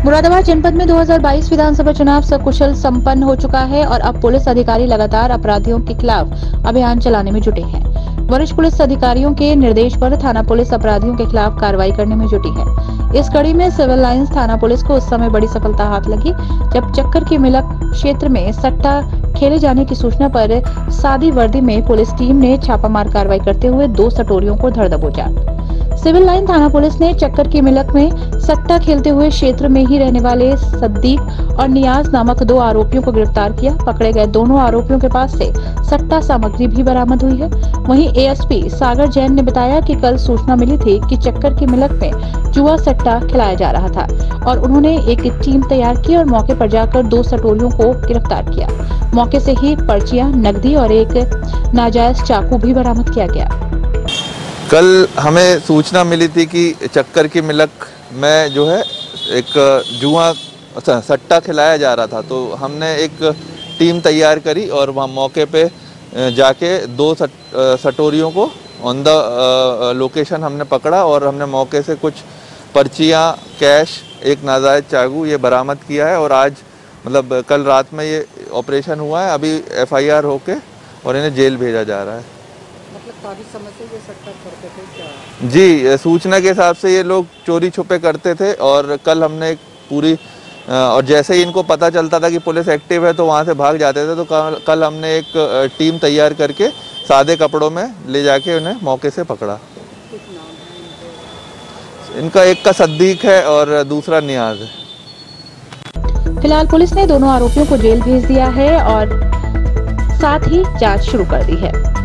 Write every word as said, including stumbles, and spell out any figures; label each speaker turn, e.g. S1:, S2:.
S1: मुरादाबाद जनपद में दो हज़ार बाईस विधानसभा चुनाव सकुशल संपन्न हो चुका है और अब पुलिस अधिकारी लगातार अपराधियों के खिलाफ अभियान चलाने में जुटे हैं। वरिष्ठ पुलिस अधिकारियों के निर्देश पर थाना पुलिस अपराधियों के खिलाफ कार्रवाई करने में जुटी है। इस कड़ी में सिविल लाइंस थाना पुलिस को उस समय बड़ी सफलता हाथ लगी जब चक्कर की मिलक क्षेत्र में सट्टा खेले जाने की सूचना पर सादी वर्दी में पुलिस टीम ने छापामार कार्रवाई करते हुए दो सटोरियों को धर दबोचा। सिविल लाइन थाना पुलिस ने चक्कर की मिलक में सट्टा खेलते हुए क्षेत्र में ही रहने वाले सद्दीक और नियाज नामक दो आरोपियों को गिरफ्तार किया। पकड़े गए दोनों आरोपियों के पास से सट्टा सामग्री भी बरामद हुई है। वहीं एएसपी सागर जैन ने बताया कि कल सूचना मिली थी कि चक्कर की मिलक में जुआ सट्टा खिलाया जा रहा था और उन्होंने एक टीम तैयार की और मौके पर जाकर दो सटोरियों को गिरफ्तार किया। मौके से ही पर्चियां, नकदी और एक नाजायज चाकू भी बरामद किया गया।
S2: कल हमें सूचना मिली थी कि चक्कर की मिलक में जो है एक जुआ सट्टा खिलाया जा रहा था, तो हमने एक टीम तैयार करी और वहाँ मौके पे जाके दो सट, सटोरियों को ऑन द लोकेशन हमने पकड़ा और हमने मौके से कुछ पर्चियाँ, कैश, एक नाजायज चाकू ये बरामद किया है और आज मतलब कल रात में ये ऑपरेशन हुआ है। अभी एफआईआर होके और इन्हें जेल भेजा जा रहा है।
S3: मतलब काफी समय से ये सट्टा करते थे क्या?
S2: जी, सूचना के हिसाब से ये लोग चोरी छुपे करते थे और कल हमने एक पूरी और जैसे ही इनको पता चलता था कि पुलिस एक्टिव है तो वहाँ से भाग जाते थे, तो कल हमने एक टीम तैयार करके सादे कपड़ों में ले जाके उन्हें मौके से पकड़ा। इनका एक का सद्दीक है और दूसरा नियाज है।
S1: फिलहाल पुलिस ने दोनों आरोपियों को जेल भेज दिया है और साथ ही जांच शुरू कर दी है।